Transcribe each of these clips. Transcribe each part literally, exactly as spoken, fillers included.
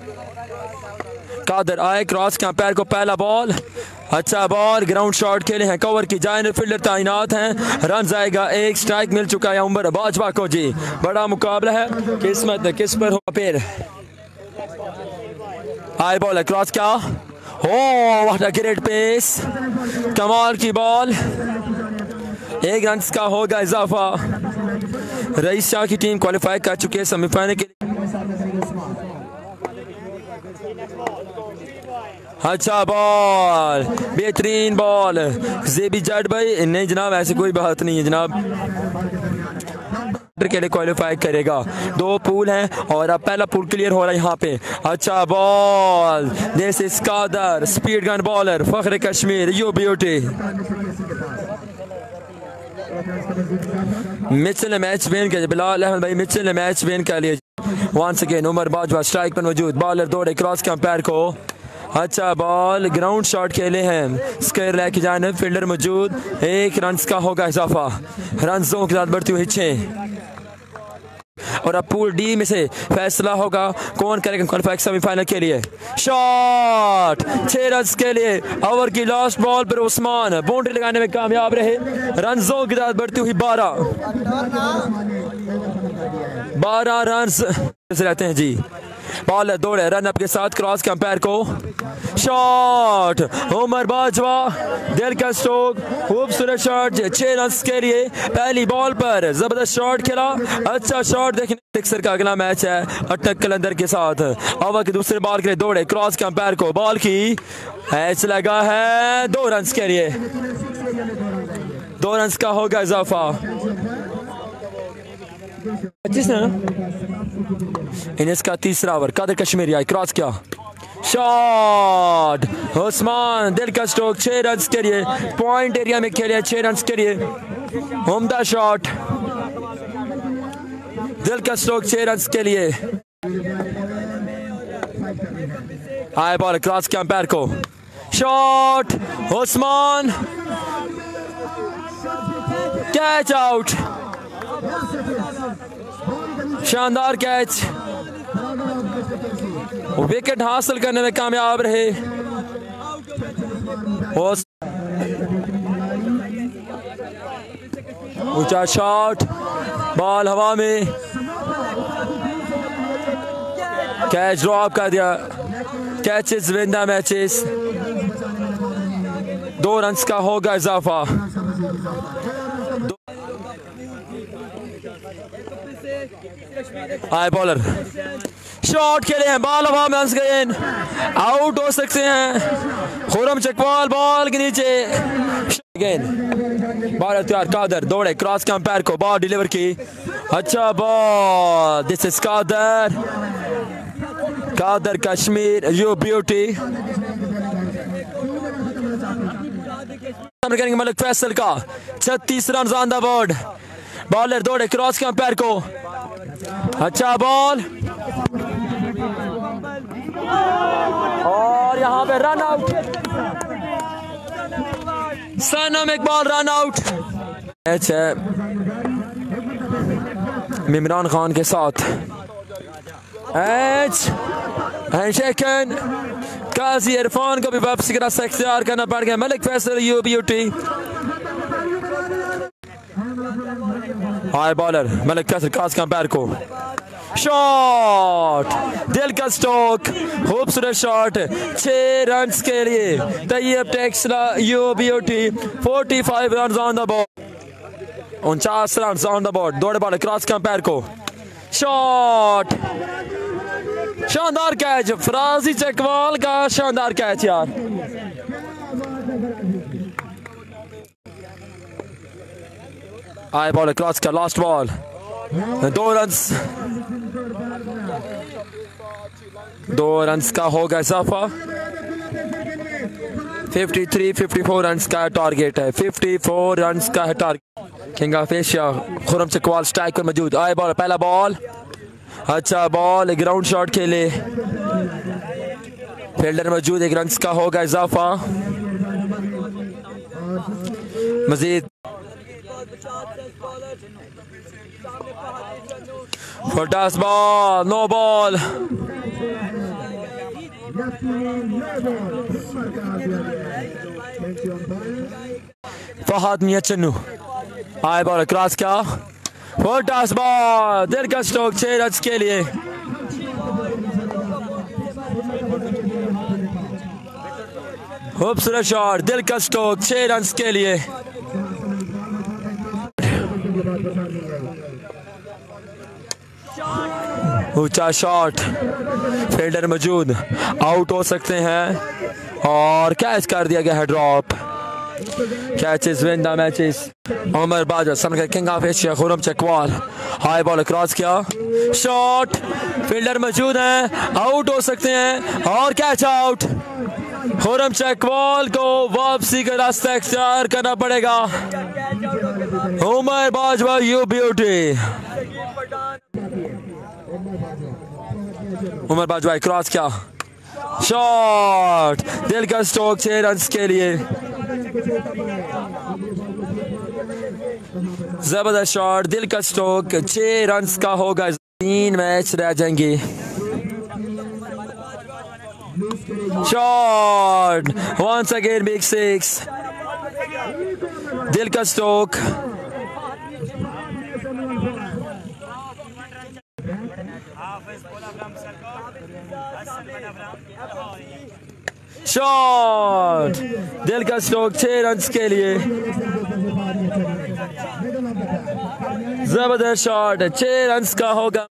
कादर आए क्रॉस का पैर को पहला बॉल, अच्छा बॉल, ग्राउंड शॉट खेले हैं, कवर की जाए, फील्डर तैनात हैं, रन जाएगा, एक स्ट्राइक मिल चुका है उमर बाजवा को जी। बड़ा मुकाबला है, किस्मत किस पर हो पैर। आए बॉल क्रॉस क्या, हो व्हाट अ ग्रेट पेस, कमाल की बॉल, एक रन का होगा इजाफा। रईस शाह की टीम क्वालिफाई कर चुकी है सेमीफाइनल के लिए। अच्छा बॉल, बेहतरीन बॉल, जेबी जट भाई, नहीं जनाब ऐसे कोई बात नहीं है जनाब, के लिए क्वालिफाई करेगा। दो पूल हैं और अब पहला पूल क्लियर हो रहा है यहाँ पे। अच्छा ball, this is Qadir, speed gun bowler, Fakhr Kashmir, you beauty. Mitchell ने मैच विन किया, बिलाल अहमद भाई मिचेल ने मैच विन कर लिया। Once again Umar Bajwa strike पर मौजूद, बॉलर दौड़े क्रॉस के पैर को, अच्छा बॉल, ग्राउंड शॉट खेले हैं, स्क्वायर लेके जाने, फील्डर मौजूद, एक रन का होगा इजाफा, रन के साथ बढ़ती हुई छः। और अब पूल डी में से फैसला होगा कौन करेगा क्वालिफाई सेमीफाइनल के लिए। शॉट, छह रन के लिए, ओवर की लास्ट बॉल पर उस्मान बाउंड्री लगाने में कामयाब रहे, रनों के साथ बढ़ती हुई बारह बारह रन रहते हैं जी। बॉल दौड़े रन अप के साथ क्रॉस के अंपायर को, शॉट, उमर बाजवा, दिल का स्ट्रोक, खूबसूरत शॉट, छह रन के लिए, पहली बॉल पर जबरदस्त शॉट खेला, अच्छा शॉट देखने। सिक्सर का अगला मैच है अटक कलंदर के साथ, ओवर की दूसरे बॉल के लिए दौड़े क्रॉस के अंपायर को, बॉल की एच लगा है, दो रन के लिए, दो रन का होगा इजाफा। पच्चीस ना इनिंग्स का तीसरा ओवर, कादर कश्मीरी आई क्रॉस किया, शॉट, उस्मान, दिल का स्ट्रोक, छह रन के लिए, पॉइंट एरिया में खेले, छह रन के लिए, उम्दा शॉट, दिल का स्ट्रोक, छह रन के लिए। आए बॉल क्रॉस के अंपायर को, शॉट, उस्मान, कैच आउट, शानदार कैच, विकेट हासिल करने में कामयाब रहे। ऊंचा शॉट, बॉल हवा में, कैच ड्रॉप कर दिया, कैचेस विन द मैचेस, दो रन का होगा इजाफा। आए बॉलर शॉट खेले हैं, बॉल हवा में हंस गए, आउट हो सकते हैं। खुरम चकवाल बॉल के नीचे, बॉलर तैयार, कादर दौड़े क्रॉस के अंपायर को, बॉल डिलीवर की, अच्छा ball, this is Qadir, Qadir Kashmir, you beauty. Malik Faisal का छत्तीस run on the board, bowler दौड़े क्रॉस के अंपायर को, अच्छा बॉल, और यहाँ पे run out, Sanam Iqbal run out. Match है इमरान खान के साथ, एच हैंडशेकन, काजी इरफान को भी वापसी का रास्ता इख्तियार करना पड़ गया, Malik Faisal you beauty. High bowler Malik Faisal cross के अंपायर को, शॉट, दिल का स्ट्रोक, खूबसूरत शॉट, छह रन के लिए, तैयब टेक्सला यू ब्यूटी, पैंतालीस रन ऑन द बोर्ड, उनचास रन ऑन द बोर्ड, दौड़े बॉल क्रॉस के अंपायर को, शॉट, शानदार कैच, फराजी चकवाल का शानदार कैच यार। आए बॉल क्रॉस का लास्ट बॉल, दो रन, दो रन का होगा इजाफा, तिरेपन चौवन रन का टारगेट है, चौवन रन का है target. King of Asia Khurram Chakwal strike पर मौजूद, आए बॉल पहला बॉल, अच्छा बॉल, ग्राउंड शॉट खेले, फील्डर मौजूद, एक रन का होगा इजाफा। Majid Fatas ball, no ball, Fahad Mian Channu आए बॉल क्रॉस क्या फुल टॉस बॉल दिल का स्ट्रोक छह रन के लिए। खूबसूरत शॉट दिल का स्ट्रोक छह रन के लिए। ऊंचा शॉट फील्डर मौजूद आउट हो सकते हैं और कैच कर दिया गया है drop. Catches win the matches. Umar Bajwa son king of Asia Khurram Chakwal high ball cross किया शॉट फील्डर मौजूद है आउट हो सकते हैं और कैच आउट। खुरम चकवाल को वापसी का रास्ता इख्तियार करना पड़ेगा। Umar Bajwa you beauty. Umar Bajwa cross क्या शॉट दिल का स्ट्रोक छह रन के लिए। जबरदस्त शॉट दिल का स्ट्रोक छह रन का होगा। तीन मैच रह जाएंगे। Shot once again big six दिल का स्ट्रोक। शॉट दिल का स्ट्रोक छह रन के लिए। जबरदस्त शॉट छह रन का होगा।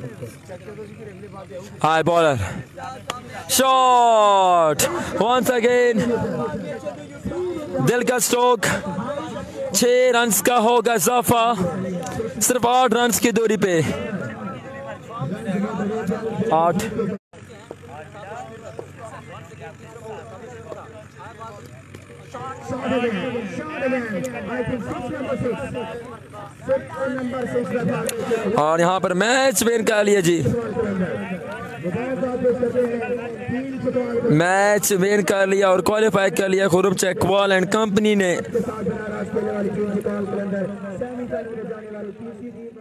High bowler shot once again दिल का स्ट्रोक छह रन का होगा इजाफा सिर्फ आठ रन की दूरी पे। आठ और यहाँ पर मैच विन कर लिया जी। मैच विन कर लिया और क्वालिफाई कर लिया खुरम चकवाल एंड कंपनी ने।